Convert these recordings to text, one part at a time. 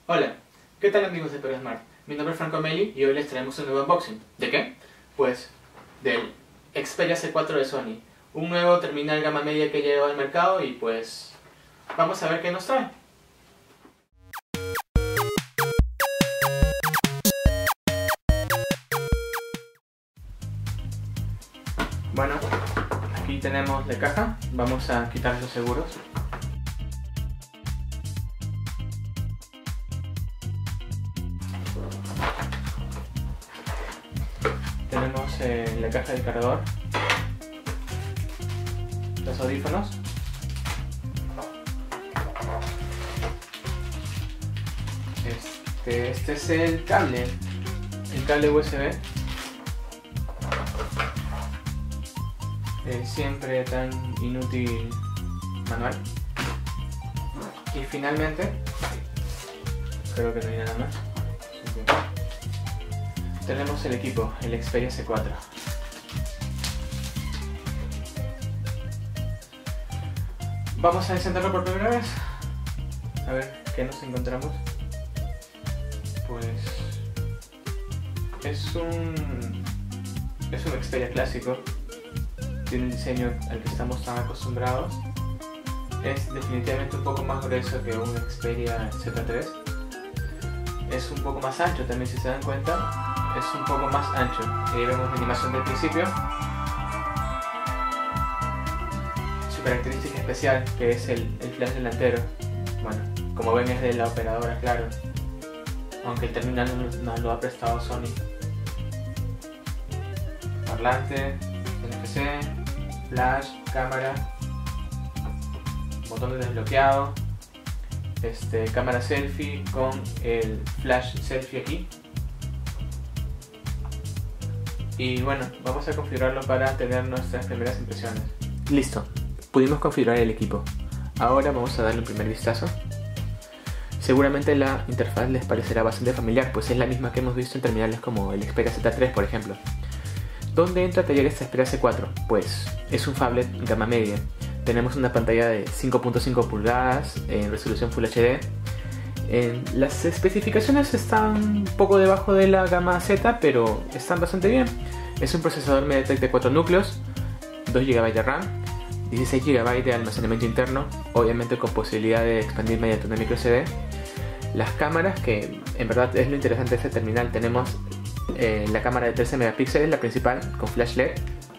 Hola, ¿qué tal amigos de PeroSmart? Mi nombre es Franco Meli y hoy les traemos un nuevo unboxing. ¿De qué? Pues del Xperia C4 de Sony, un nuevo terminal gama media que llegó al mercado y pues vamos a ver qué nos trae. Bueno, aquí tenemos la caja, vamos a quitar los seguros. Tenemos la caja del cargador, los audífonos, este es el cable USB, siempre tan inútil manual. Y finalmente, creo que no hay nada más. Tenemos el equipo, el Xperia C4. Vamos a encenderlo por primera vez. A ver qué nos encontramos. Pues es un Xperia clásico. Tiene un diseño al que estamos tan acostumbrados. Es definitivamente un poco más grueso que un Xperia Z3. Es un poco más ancho también, si se dan cuenta. Es un poco más ancho. Ahí vemos la animación del principio. Su característica especial, que es el flash delantero. Bueno, como ven es de la operadora, claro. Aunque el terminal no lo ha prestado Sony. Parlante, NFC, flash, cámara, botón de desbloqueado, cámara selfie con el flash selfie aquí. Y bueno, vamos a configurarlo para tener nuestras primeras impresiones. Listo, pudimos configurar el equipo. Ahora vamos a darle un primer vistazo. Seguramente la interfaz les parecerá bastante familiar, pues es la misma que hemos visto en terminales como el Xperia Z3, por ejemplo. ¿Dónde entra a taller esta Xperia C4? Pues es un phablet gama media. Tenemos una pantalla de 5.5 pulgadas en resolución Full HD. Las especificaciones están un poco debajo de la gama Z, pero están bastante bien. Es un procesador MediaTek de 4 núcleos, 2 GB de RAM, 16 GB de almacenamiento interno, obviamente con posibilidad de expandir mediante una microSD. Las cámaras, que en verdad es lo interesante de este terminal, tenemos la cámara de 13 megapíxeles, la principal, con flash LED,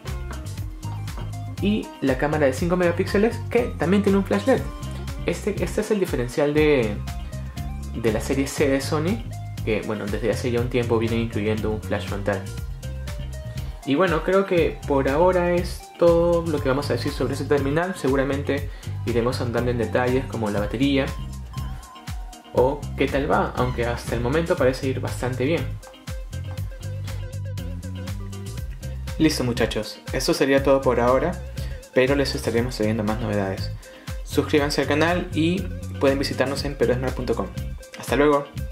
y la cámara de 5 megapíxeles, que también tiene un flash LED. Este es el diferencial de la serie C de Sony, que bueno, desde hace ya un tiempo vienen incluyendo un flash frontal. Y bueno, creo que por ahora es todo lo que vamos a decir sobre este terminal. Seguramente iremos andando en detalles como la batería o qué tal va, aunque hasta el momento parece ir bastante bien. Listo muchachos, eso sería todo por ahora, pero les estaremos trayendo más novedades. Suscríbanse al canal y pueden visitarnos en perosmart.com. Hasta luego.